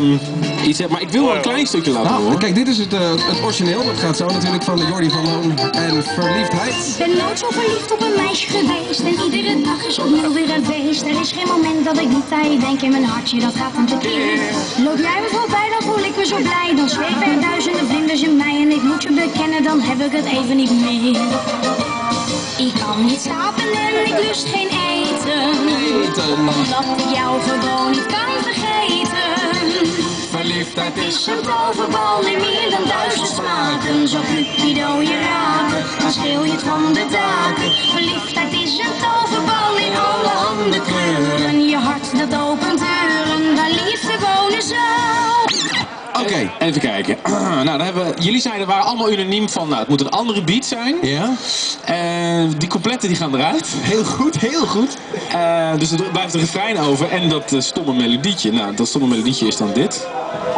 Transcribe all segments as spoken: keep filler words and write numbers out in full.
um, iets heb, maar ik wil wel een klein stukje laten nou, horen. Kijk, dit is het, uh, het origineel. Dat gaat zo natuurlijk van Jordi van Loon en Verliefdheid. Ik ben nooit zo verliefd op een meisje geweest. En iedere dag is opnieuw weer een feest. Er is geen moment dat ik niet aan je denk in mijn hartje. Dat gaat dan tekeer. Loop jij me voorbij, dan voel ik me zo blij. Dan zweven er duizenden vlinders in mij. En ik moet je bekennen, dan heb ik het even niet meer. Ik kan niet slapen en ik lust geen eten. Eten. Omdat ik jou gewoon niet kan vergeten. Verliefdheid is een toverbal in meer dan duizend smaken. Zo Cupido je raken, dan schreeuw je het van de daken. Verliefdheid is een toverbal in alle handen kleuren. Je hart dat opent deuren, waar liefde wonen zou. Oké, okay. Even kijken. Nou, dan hebben we, jullie zeiden, waren allemaal unaniem van, nou, het moet een andere beat zijn. Ja. Uh, die complete die gaan eruit. Heel goed, heel goed. Uh, dus er blijft een refrein over en dat uh, stomme melodietje. Nou, dat stomme melodietje is dan dit.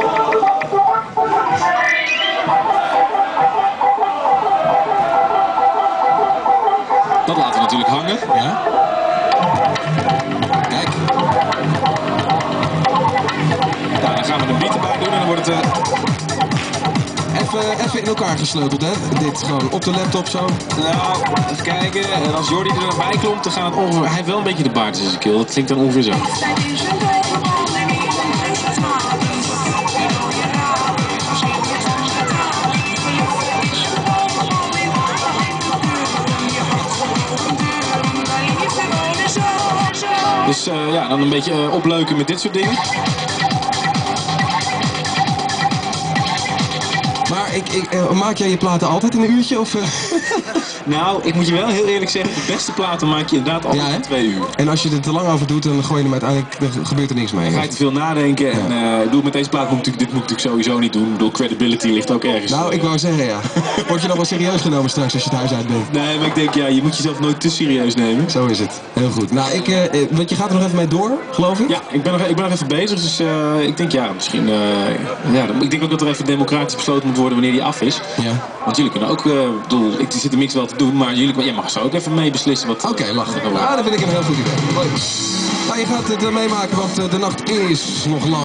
Dat laten we natuurlijk hangen. Ja. Kijk. Nou, dan gaan we een beat erbij doen en dan wordt het... Uh... Even, even in elkaar gesleuteld, hè? Dit gewoon op de laptop zo. Nou, even kijken. En als Jordi er nog bij komt, dan gaat het ongeveer... Hij heeft wel een beetje de baard in zijn keel. Dat klinkt dan ongeveer zo. Dus uh, ja, dan een beetje uh, opleuken met dit soort dingen. Maar ik, ik, uh, maak jij je platen altijd in een uurtje? Of, uh... Nou, ik moet je wel heel eerlijk zeggen, de beste platen maak je inderdaad altijd ja, in twee uur. En als je er te lang over doet, dan gooi je hem uiteindelijk, dan gebeurt er niks mee. Dan ga je te veel nadenken. Ja. En uh, ik bedoel, met deze plaat moet ik natuurlijk, dit moet ik natuurlijk sowieso niet doen. Ik bedoel, credibility ligt ook ergens. Nou, ik wou zeggen, ja. Word je nog wel serieus genomen straks als je het huis uit bent? Nee, maar ik denk, ja, je moet jezelf nooit te serieus nemen. Zo is het. Heel goed. Nou, ik, uh, want je gaat er nog even mee door, geloof ik? Ja, ik ben nog, ik ben nog even bezig. Dus uh, ik denk, ja, misschien... Uh, ja, ik denk ook dat er even democratisch besloten moet worden wanneer die af is. Ja. Want jullie kunnen ook, uh, bedoel, ik zit de mix wel te doen, maar jullie, jij mag zo ook even mee beslissen wat... Oké, okay, mag. Nou, dat vind ik een heel goed idee. Nou, je gaat het uh, meemaken, want uh, de nacht is nog lang.